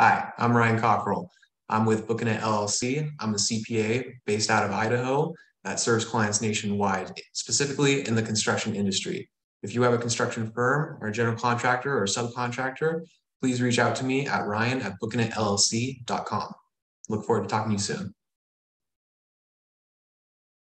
Hi, I'm Ryan Cockerill. I'm with Booking It LLC. I'm a CPA based out of Idaho that serves clients nationwide, specifically in the construction industry. If you have a construction firm or a general contractor or subcontractor, please reach out to me at ryan@bookingitllc.com. Look forward to talking to you soon.